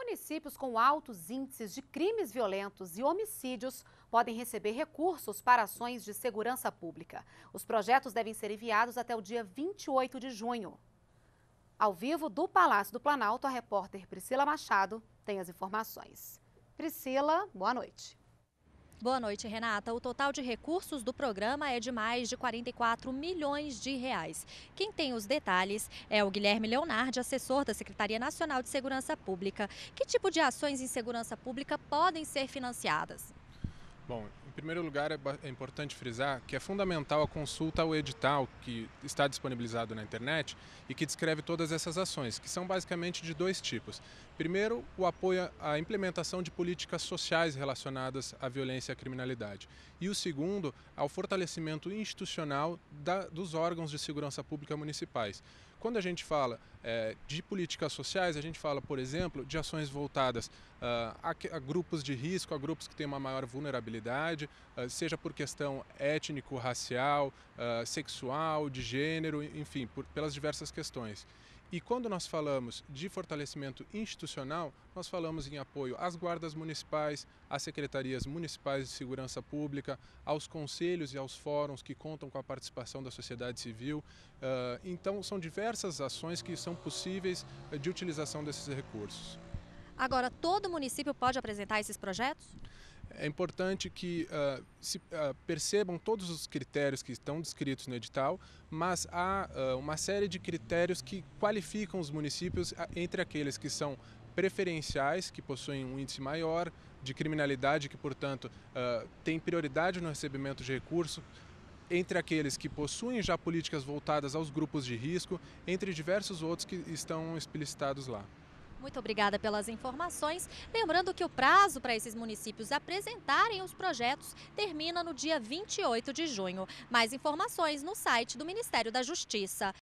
Municípios com altos índices de crimes violentos e homicídios podem receber recursos para ações de segurança pública. Os projetos devem ser enviados até o dia 28 de junho. Ao vivo do Palácio do Planalto, a repórter Priscila Machado tem as informações. Priscila, boa noite. Boa noite, Renata. O total de recursos do programa é de mais de 44 milhões de reais. Quem tem os detalhes é o Guilherme Leonardi, assessor da Secretaria Nacional de Segurança Pública. Que tipo de ações em segurança pública podem ser financiadas? Bom, em primeiro lugar é importante frisar que é fundamental a consulta ao edital que está disponibilizado na internet e que descreve todas essas ações, que são basicamente de dois tipos. Primeiro, o apoio à implementação de políticas sociais relacionadas à violência e à criminalidade. E o segundo, ao fortalecimento institucional dos órgãos de segurança pública municipais. Quando a gente fala de políticas sociais, a gente fala, por exemplo, de ações voltadas a grupos de risco, a grupos que têm uma maior vulnerabilidade, seja por questão étnico-racial, sexual, de gênero, enfim, pelas diversas questões. E quando nós falamos de fortalecimento institucional, nós falamos em apoio às guardas municipais, às secretarias municipais de segurança pública, aos conselhos e aos fóruns que contam com a participação da sociedade civil. Então, são diversas ações que são possíveis de utilização desses recursos. Agora, todo município pode apresentar esses projetos? É importante que percebam todos os critérios que estão descritos no edital, mas há uma série de critérios que qualificam os municípios entre aqueles que são preferenciais, que possuem um índice maior de criminalidade, que, portanto, têm prioridade no recebimento de recursos, entre aqueles que possuem já políticas voltadas aos grupos de risco, entre diversos outros que estão explicitados lá. Muito obrigada pelas informações. Lembrando que o prazo para esses municípios apresentarem os projetos termina no dia 28 de junho. Mais informações no site do Ministério da Justiça.